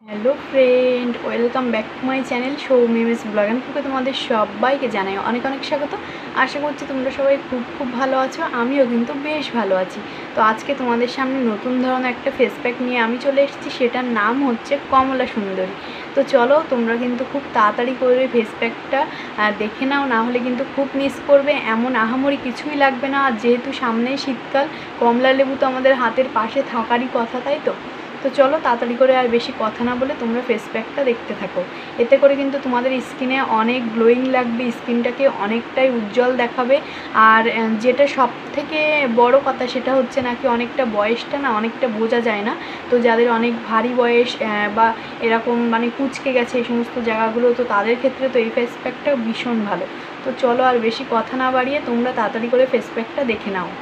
Hello friend, welcome back to my channel সৌমিমিস blog and কুকে। তোমাদের সবাইকে জানাই অনেক অনেক স্বাগত। আশা করছি তোমরা সবাই খুব খুব ভালো আছো। আমিও কিন্তু বেশ ভালো আছি। তো আজকে তোমাদের সামনে নতুন ধরনের একটা ফেস প্যাক নিয়ে আমি চলে এসেছি। সেটার নাম হচ্ছে কমলা সুন্দরী। তো চলো, তোমরা কিন্তু খুব তাড়াতাড়ি করে ফেস প্যাকটা দেখে নাও, না হলে কিন্তু খুব মিস করবে। এমন আহামরি কিছুই লাগবে না। আর যেহেতু সামনেই শীতকাল, কমলা লেবু তো আমাদের হাতের পাশে থাকারই কথা, তাই তো? তো চলো তাড়াতাড়ি করে আর বেশি কথা না বলে তোমরা ফেস প্যাকটা দেখতে থাকো। এতে করে কিন্তু তোমাদের স্কিনে অনেক গ্লোয়িং লাগবে, স্কিনটাকে অনেকটাই উজ্জ্বল দেখাবে। আর যেটা সব থেকে বড় কথা সেটা হচ্ছে নাকি অনেকটা বয়সটা না অনেকটা বোঝা যায় না। তো যাদের অনেক ভারী বয়স বা এরকম মানে কুঁচকে গেছে এই সমস্ত জায়গাগুলো, তো তাদের ক্ষেত্রে তো এই ফেস প্যাকটা ভীষণ ভালো। তো চলো আর বেশি কথা না বাড়িয়ে তোমরা তাড়াতাড়ি করে ফেস প্যাকটা দেখে নাও।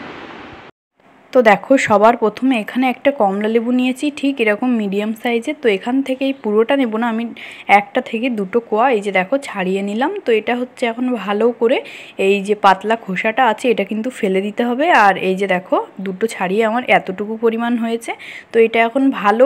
তো দেখো, সবার প্রথমে এখানে একটা কমলা লেবু নিয়েছি, ঠিক এরকম মিডিয়াম সাইজের। তো এখান থেকে এই পুরোটা নেব না, আমি একটা থেকে দুটো কোয়া এই যে দেখো ছাড়িয়ে নিলাম। তো এটা হচ্ছে এখন ভালো করে এই যে পাতলা খোসাটা আছে এটা কিন্তু ফেলে দিতে হবে। আর এই যে দেখো দুটো ছাড়িয়ে আমার এতটুকু পরিমাণ হয়েছে। তো এটা এখন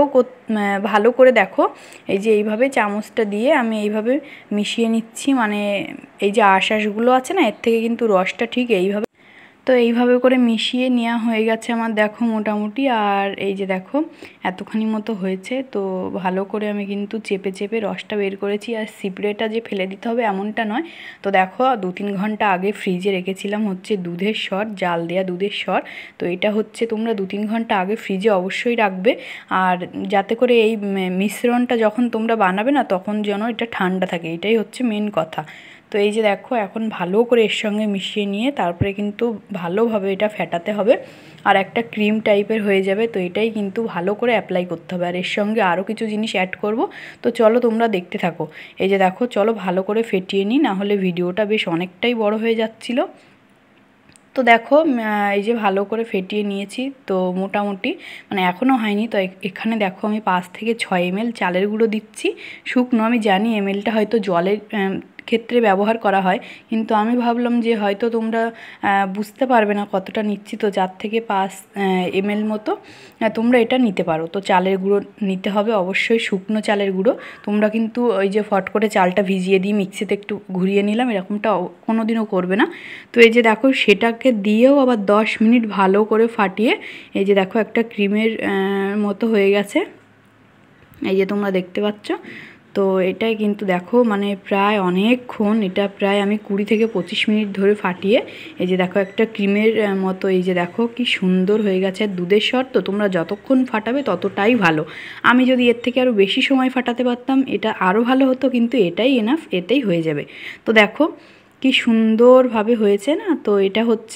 ভালো করে দেখো এই যে এইভাবে চামচটা দিয়ে আমি এইভাবে মিশিয়ে নিচ্ছি। মানে এই যে আঁশগুলো আছে না, এর থেকে কিন্তু রসটা ঠিক এইভাবে, তো এইভাবে করে মিশিয়ে নেওয়া হয়ে গেছে আমার, দেখো মোটামুটি। আর এই যে দেখো এতখানি মতো হয়েছে। তো ভালো করে আমি কিন্তু চেপে চেপে রসটা বের করেছি। আর স্প্রেটা যে ফেলে দিতে হবে এমনটা নয়। তো দেখো 2-3 ঘন্টা আগে ফ্রিজে রেখেছিলাম হচ্ছে দুধের স্বর, জাল দেওয়া দুধের স্বর। তো এটা হচ্ছে তোমরা 2-3 ঘন্টা আগে ফ্রিজে অবশ্যই রাখবে। আর যাতে করে এই মিশ্রণটা যখন তোমরা বানাবে না তখন যেন এটা ঠান্ডা থাকে, এটাই হচ্ছে মেন কথা। তো এই যে দেখো এখন ভালো করে এর সঙ্গে মিশিয়ে নিয়ে তারপরে কিন্তু ভালোভাবে এটা ফেটাতে হবে। আর একটা ক্রিম টাইপের হয়ে যাবে। তো এটাই কিন্তু ভালো করে অ্যাপ্লাই করতে হবে। আর এর সঙ্গে আরও কিছু জিনিস অ্যাড করব। তো চলো তোমরা দেখতে থাকো। এই যে দেখো, চলো ভালো করে ফেটিয়ে নিই, না হলে ভিডিওটা বেশ অনেকটাই বড় হয়ে যাচ্ছিল। তো দেখো এই যে ভালো করে ফেটিয়ে নিয়েছি। তো মোটামুটি মানে এখনও হয়নি। তো এখানে দেখো আমি 5 থেকে 6 ml চালের গুঁড়ো দিচ্ছি, শুকনো। আমি জানি এমএলটা হয়তো জলের ক্ষেত্রে ব্যবহার করা হয়, কিন্তু আমি ভাবলাম যে হয়তো তোমরা বুঝতে পারবে না কতটা নিচ্ছি। তো 4 থেকে 5 ml মতো তোমরা এটা নিতে পারো। তো চালের গুঁড়ো নিতে হবে অবশ্যই, শুকনো চালের গুঁড়ো। তোমরা কিন্তু ওই যে ফট করে চালটা ভিজিয়ে দিয়ে মিক্সিতে একটু ঘুরিয়ে নিলাম এরকমটা কোনো দিনও করবে না। তো এই যে দেখো সেটাকে দিয়েও আবার 10 মিনিট ভালো করে ফাটিয়ে এই যে দেখো একটা ক্রিমের মতো হয়ে গেছে, এই যে তোমরা দেখতে পাচ্ছ। তো এটাই কিন্তু দেখো মানে প্রায় অনেকক্ষণ, এটা প্রায় আমি 20 থেকে 25 মিনিট ধরে ফাটিয়ে এই যে দেখো একটা ক্রিমের মতো, এই যে দেখো কি সুন্দর হয়ে গেছে। দুধের স্বর তো তোমরা যতক্ষণ ফাটাবে ততটাই ভালো। আমি যদি এর থেকে আরও বেশি সময় ফাটাতে পারতাম এটা আরও ভালো হতো, কিন্তু এটাই এনাফ, এতেই হয়ে যাবে। তো দেখো কি সুন্দরভাবে হয়েছে না। তো এটা হচ্ছে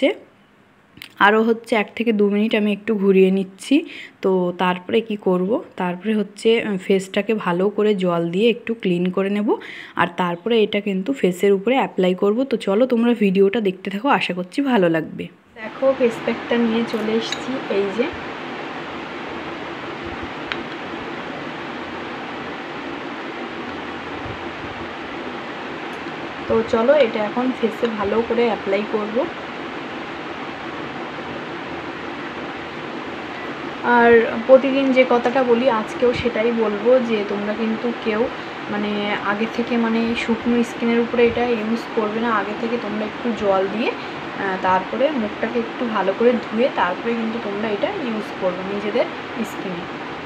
আরও হচ্ছে 1 থেকে 2 মিনিট আমি একটু ঘুরিয়ে নিচ্ছি। তো তারপরে কি করব, তারপরে হচ্ছে ফেসটাকে ভালো করে জল দিয়ে একটু ক্লিন করে নেব। আর তারপরে এটা কিন্তু ফেসের উপরে অ্যাপ্লাই করব। তো চলো তোমরা ভিডিওটা দেখতে থাকো, আশা করছি ভালো লাগবে। দেখো ফেস প্যাকটা নিয়ে চলে এসেছি, এই যে তো চলো এটা এখন ফেসে ভালো করে অ্যাপ্লাই করব। আর প্রতিদিন যে কথাটা বলি আজকেও সেটাই বলবো, যে তোমরা কিন্তু কেউ মানে আগে থেকে মানে শুকনো স্কিনের উপরে এটা ইউজ করবে না। আগে থেকে তোমরা একটু জল দিয়ে তারপরে মুখটাকে একটু ভালো করে ধুয়ে তারপরে কিন্তু তোমরা এটা ইউজ করবে নিজেদের স্কিনে।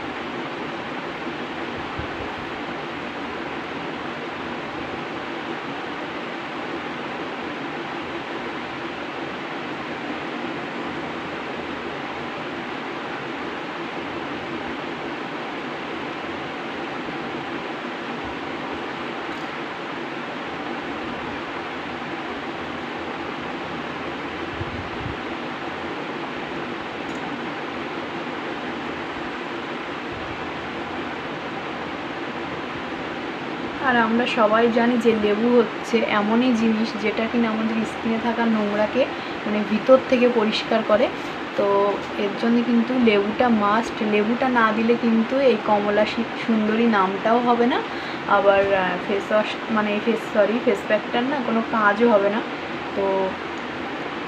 আর আমরা সবাই জানি যে লেবু হচ্ছে এমনই জিনিস যেটা কিনা আমাদের স্কিনে থাকা নোংরাকে মানে ভিতর থেকে পরিষ্কার করে। তো এর জন্য কিন্তু লেবুটা মাস্ট। লেবুটা না দিলে কিন্তু এই কমলা সুন্দরী নামটাও হবে না, আবার ফেস ওয়াশ মানে ফেস প্যাকটার না কোনো কাজও হবে না। তো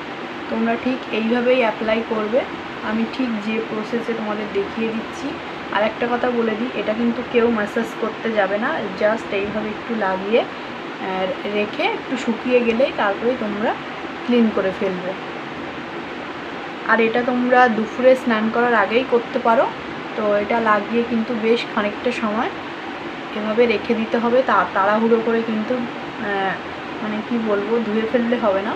তোমরা ঠিক এইভাবেই অ্যাপ্লাই করবে। আমি ঠিক যে প্রসেসে তোমাদের দেখিয়ে দিচ্ছি আর একটা কথা বলে দিই, এটা কিন্তু কেউ ম্যাসাজ করতে যাবে না, জাস্ট এইভাবে একটু লাগিয়ে রেখে একটু শুকিয়ে গেলেই তারপরেই তোমরা ক্লিন করে ফেলবে। আর এটা তোমরা দুপুরে স্নান করার আগেই করতে পারো। তো এটা লাগিয়ে কিন্তু বেশ খানিকটা সময় এভাবে রেখে দিতে হবে, তাড়াহুড়ো করে কিন্তু মানে কি বলবো, ধুয়ে ফেললে হবে না।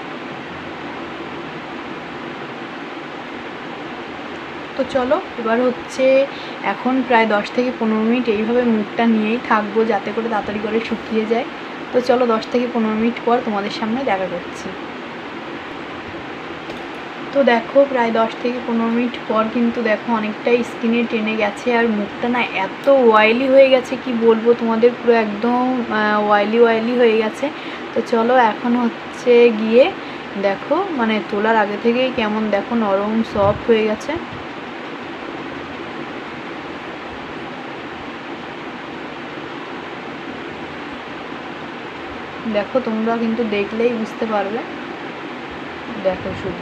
তো চলো এবার হচ্ছে এখন প্রায় 10 থেকে 15 মিনিট এইভাবে মুখটা নিয়েই থাকবো যাতে করে তাড়াতাড়ি করে শুকিয়ে যায়। তো চলো 10 থেকে 15 মিনিট পর তোমাদের সামনে দেখা করছি। তো দেখো প্রায় 10 থেকে 15 মিনিট পর কিন্তু দেখো অনেকটাই স্কিনে টেনে গেছে, আর মুখটা না এত অয়েলি হয়ে গেছে কি বলবো তোমাদের, পুরো একদম অয়েলি হয়ে গেছে। তো চলো এখন হচ্ছে গিয়ে দেখো মানে তোলার আগে থেকেই কেমন দেখো নরম সফট হয়ে গেছে। দেখো তোমরা কিন্তু দেখলেই বুঝতে পারবে, দেখো শুধু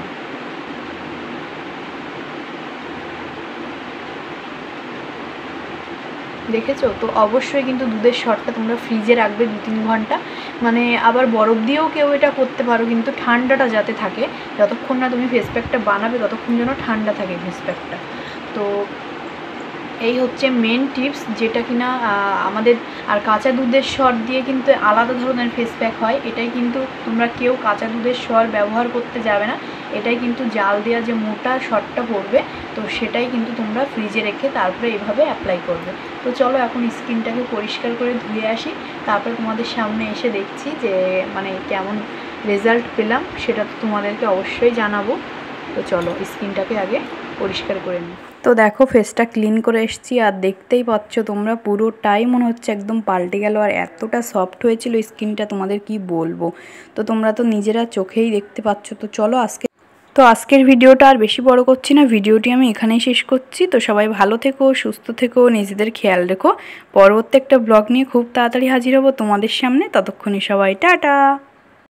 দেখেছো তো। অবশ্যই কিন্তু দুধের শটটা তোমরা ফ্রিজে রাখবে 2-3 ঘন্টা, মানে আবার বরফ দিয়েও কেউ এটা করতে পারো, কিন্তু ঠান্ডাটা যাতে থাকে, যতক্ষণ না তুমি ফেস প্যাকটা বানাবে ততক্ষণ যেন ঠান্ডা থাকে ফেস প্যাকটা। তো এই হচ্ছে মেন টিপস যেটা কিনা আমাদের। আর কাঁচা দুধের সর দিয়ে কিন্তু আলাদা ধরনের ফেস প্যাক হয়, এটাই কিন্তু তোমরা কেউ কাঁচা দুধের সর ব্যবহার করতে যাবে না, এটাই কিন্তু জাল দেওয়া যে মোটা সরটা পড়বে, তো সেটাই কিন্তু তোমরা ফ্রিজে রেখে তারপরে এভাবে অ্যাপ্লাই করবে। তো চলো এখন স্কিনটাকে পরিষ্কার করে ধুয়ে আসি, তারপরে তোমাদের সামনে এসে দেখছি যে মানে কেমন রেজাল্ট পেলাম, সেটা তো তোমাদেরকে অবশ্যই জানাবো। তো চলো স্কিনটাকে আগে পরিষ্কার করে নিই। তো দেখো ফেসটা ক্লিন করে এসেছি, আর দেখতেই পাচ্ছ তোমরা পুরোটাই মনে হচ্ছে একদম পাল্টে গেল, আর এতটা সফট হয়েছিল স্কিনটা তোমাদের কি বলবো। তো তোমরা তো নিজেরা চোখেই দেখতে পাচ্ছ। তো আজকের ভিডিওটা আর বেশি বড় করছি না, ভিডিওটি আমি এখানেই শেষ করছি। তো সবাই ভালো থেকো, সুস্থ থেকো, নিজেদের খেয়াল রেখো। পরবর্তী একটা ব্লগ নিয়ে খুব তাড়াতাড়ি হাজির হব তোমাদের সামনে, ততক্ষণে সবাই টাটা।